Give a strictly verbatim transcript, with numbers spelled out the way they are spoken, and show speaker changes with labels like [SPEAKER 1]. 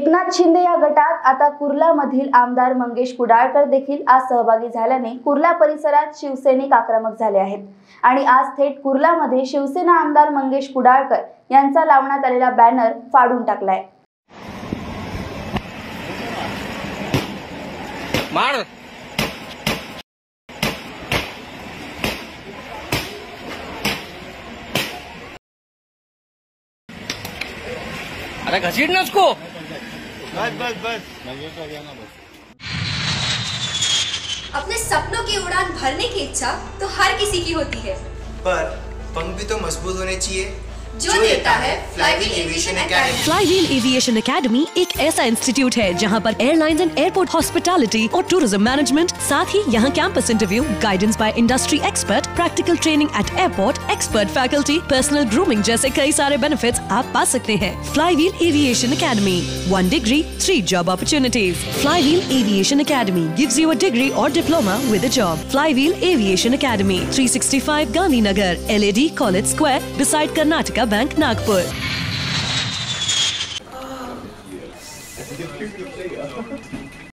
[SPEAKER 1] एकनाथ शिंदे या गटात आता कुर्ला मधील आमदार मंगेश कुडाळकर देखील आज सहभागी झाल्याने कुर्ला परिसरात शिवसैनिक आक्रमक झाले आहेत आणि आज थेट कुर्लामध्ये शिवसेना आमदार मंगेश कुडाळकर यांचा लावण्यात आलेला बॅनर फाडून टाकलाय।
[SPEAKER 2] मार अरे घसीटना उसको।
[SPEAKER 3] बस बस बस
[SPEAKER 4] अपने सपनों की उड़ान भरने की इच्छा तो हर किसी की होती है,
[SPEAKER 3] पर पंख भी तो मजबूत होने चाहिए
[SPEAKER 4] जो देता है flywheel aviation academy.
[SPEAKER 5] Flywheel aviation academy एक ऐसा इंस्टीट्यूट है जहां पर एयरलाइंस एंड एयरपोर्ट हॉस्पिटैलिटी और टूरिज्म मैनेजमेंट, साथ ही यहां campus interview, guidance by industry expert, practical training at airport, expert faculty, personal grooming जैसे कई सारे बेनिफिट्स आप पा सकते हैं। Flywheel aviation academy, one degree three job opportunities. Flywheel aviation academy gives you a degree और diploma with a job. Flywheel aviation academy, three sixty five Gandhinagar, L A D college square, beside Karnataka bank, Nagpur.
[SPEAKER 3] Uh,